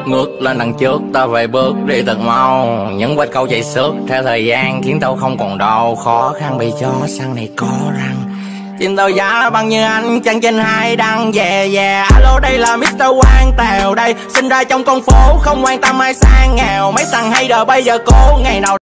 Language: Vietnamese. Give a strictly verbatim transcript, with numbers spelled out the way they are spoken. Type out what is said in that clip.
Ngước lên đằng trước ta vài bước đi thật mau, những vết câu chạy xước theo thời gian khiến tao không còn đau. Khó khăn bị chó săn này có răng, chim tao giá bằng như anh chân trên hai đăng. Yeah yeah, alo đây là mít tơ Quang Tèo đây, sinh ra trong con phố không quan tâm ai sang nghèo. Mấy thằng hater bây giờ cố ngày nào